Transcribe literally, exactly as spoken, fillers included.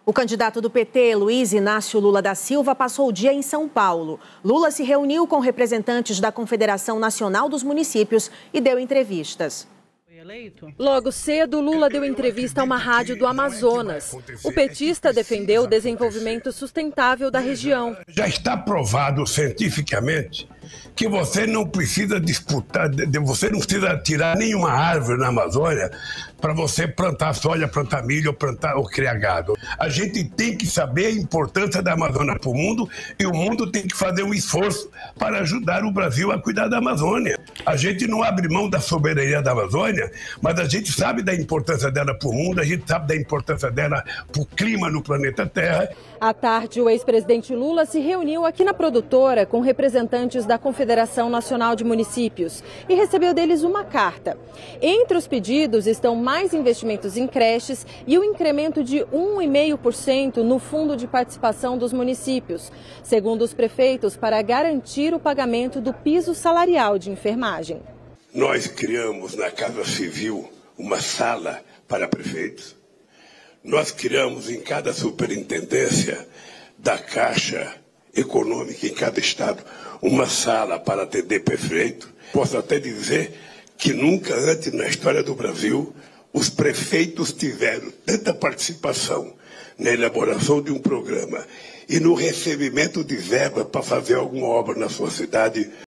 O candidato do P T, Luiz Inácio Lula da Silva, passou o dia em São Paulo. Lula se reuniu com representantes da Confederação Nacional dos Municípios e deu entrevistas. Logo cedo, Lula deu entrevista a uma rádio do Amazonas. O petista defendeu o desenvolvimento sustentável da região. Já está provado cientificamente que você não precisa disputar, você não precisa tirar nenhuma árvore na Amazônia para você plantar soja, plantar milho ou, plantar, ou criar gado. A gente tem que saber a importância da Amazônia para o mundo e o mundo tem que fazer um esforço para ajudar o Brasil a cuidar da Amazônia. A gente não abre mão da soberania da Amazônia, mas a gente sabe da importância dela para o mundo, a gente sabe da importância dela para o clima no planeta Terra. À tarde, o ex-presidente Lula se reuniu aqui na produtora com representantes da Confederação Nacional de Municípios e recebeu deles uma carta. Entre os pedidos estão mais investimentos em creches e o incremento de um vírgula cinco por cento no fundo de participação dos municípios, segundo os prefeitos, para garantir o pagamento do piso salarial de enfermagem. Nós criamos na Casa Civil uma sala para prefeitos. Nós criamos em cada superintendência da Caixa Econômica em cada estado uma sala para atender prefeito. Posso até dizer que nunca antes na história do Brasil os prefeitos tiveram tanta participação na elaboração de um programa e no recebimento de verba para fazer alguma obra na sua cidade